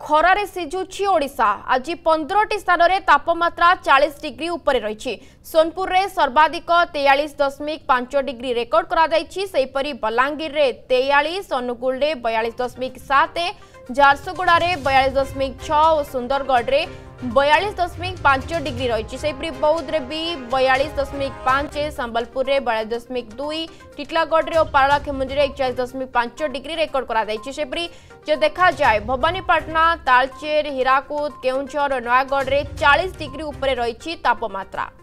खरारे सिझुछि ओडिशा। आज 15टी स्थान में तापमात्रा 40 डिग्री उपरे रही। सोनपुर में सर्वाधिक 43.5 डिग्री रेकर्ड करा जायछि। सेहीपरि बलांगीर में 43, अनुगुल में 42.7, झारसुगुड़ा में 42.6 और सुंदरगढ़ में 42.5 डिग्री रही। सेहीपरि बौद्ध में भी 42.5, संबलपुर में 42.2, टिटलागढ़ और पारलाखेमुंडी में 41.5 डिग्री रेकर्ड करा जायछि। सेहीपरि जो देखा जाए भवानीपाटना, तालचेर, हीराकुद, केउंझर और नयागढ़ में 40 डिग्री उपरे रही तापमात्रा।